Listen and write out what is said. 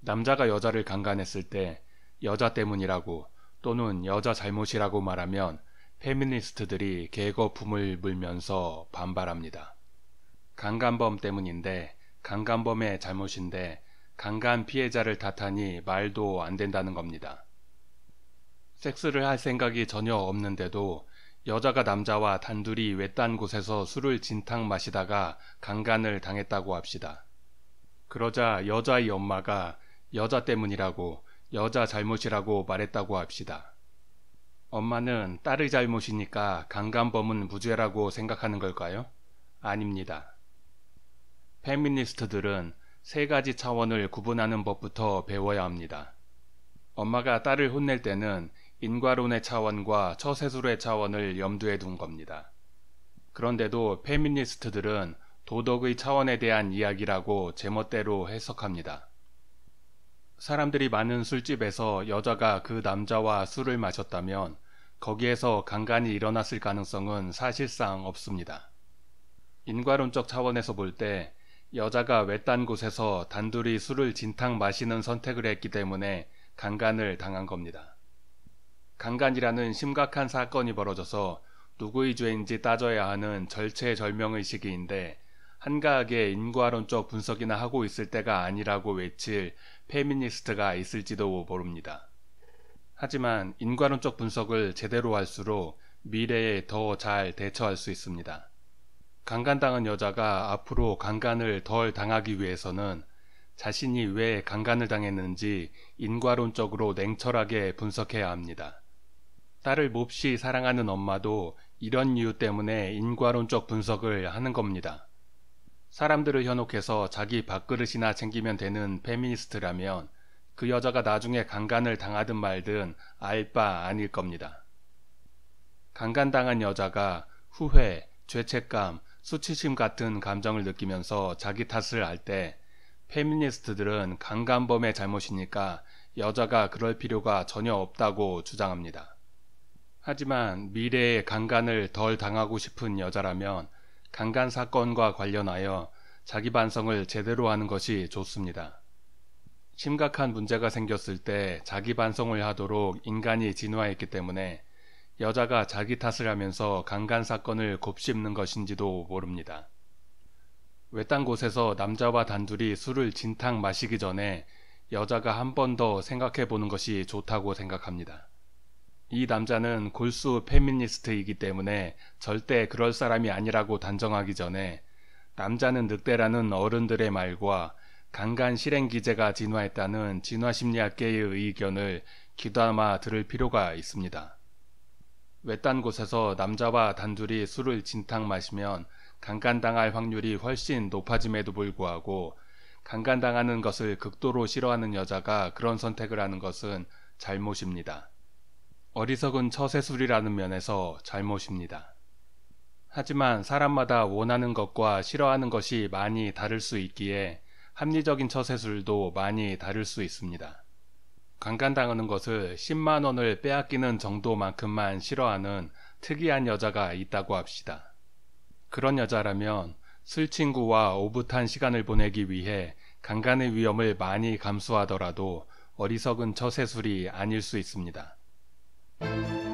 남자가 여자를 강간했을 때 여자 때문이라고 또는 여자 잘못이라고 말하면 페미니스트들이 개거품을 물면서 반발합니다. 강간범 때문인데, 강간범의 잘못인데 강간 피해자를 탓하니 말도 안 된다는 겁니다. 섹스를 할 생각이 전혀 없는데도 여자가 남자와 단둘이 외딴 곳에서 술을 진탕 마시다가 강간을 당했다고 합시다. 그러자 여자의 엄마가 여자 때문이라고, 여자 잘못이라고 말했다고 합시다. 엄마는 딸의 잘못이니까 강간범은 무죄라고 생각하는 걸까요? 아닙니다. 페미니스트들은 세 가지 차원을 구분하는 법부터 배워야 합니다. 엄마가 딸을 혼낼 때는 인과론의 차원과 처세술의 차원을 염두에 둔 겁니다. 그런데도 페미니스트들은 도덕의 차원에 대한 이야기라고 제멋대로 해석합니다. 사람들이 많은 술집에서 여자가 그 남자와 술을 마셨다면 거기에서 강간이 일어났을 가능성은 사실상 없습니다. 인과론적 차원에서 볼 때 여자가 외딴 곳에서 단둘이 술을 진탕 마시는 선택을 했기 때문에 강간을 당한 겁니다. 강간이라는 심각한 사건이 벌어져서 누구의 죄인지 따져야 하는 절체절명의 시기인데 한가하게 인과론적 분석이나 하고 있을 때가 아니라고 외칠 페미니스트가 있을지도 모릅니다. 하지만 인과론적 분석을 제대로 할수록 미래에 더 잘 대처할 수 있습니다. 강간당한 여자가 앞으로 강간을 덜 당하기 위해서는 자신이 왜 강간을 당했는지 인과론적으로 냉철하게 분석해야 합니다. 딸을 몹시 사랑하는 엄마도 이런 이유 때문에 인과론적 분석을 하는 겁니다. 사람들을 현혹해서 자기 밥그릇이나 챙기면 되는 페미니스트라면 그 여자가 나중에 강간을 당하든 말든 알 바 아닐 겁니다. 강간당한 여자가 후회, 죄책감, 수치심 같은 감정을 느끼면서 자기 탓을 할 때 페미니스트들은 강간범의 잘못이니까 여자가 그럴 필요가 전혀 없다고 주장합니다. 하지만 미래에 강간을 덜 당하고 싶은 여자라면 강간 사건과 관련하여 자기 반성을 제대로 하는 것이 좋습니다. 심각한 문제가 생겼을 때 자기 반성을 하도록 인간이 진화했기 때문에 여자가 자기 탓을 하면서 강간 사건을 곱씹는 것인지도 모릅니다. 외딴 곳에서 남자와 단둘이 술을 진탕 마시기 전에 여자가 한 번 더 생각해 보는 것이 좋다고 생각합니다. 이 남자는 골수 페미니스트이기 때문에 절대 그럴 사람이 아니라고 단정하기 전에 남자는 늑대라는 어른들의 말과 강간 실행 기제가 진화했다는 진화심리학계의 의견을 귀담아 들을 필요가 있습니다. 외딴 곳에서 남자와 단둘이 술을 진탕 마시면 강간당할 확률이 훨씬 높아짐에도 불구하고 강간당하는 것을 극도로 싫어하는 여자가 그런 선택을 하는 것은 잘못입니다. 어리석은 처세술이라는 면에서 잘못입니다. 하지만 사람마다 원하는 것과 싫어하는 것이 많이 다를 수 있기에 합리적인 처세술도 많이 다를 수 있습니다. 강간당하는 것을 10만 원을 빼앗기는 정도만큼만 싫어하는 특이한 여자가 있다고 합시다. 그런 여자라면 술 친구와 오붓한 시간을 보내기 위해 강간의 위험을 많이 감수하더라도 어리석은 처세술이 아닐 수 있습니다.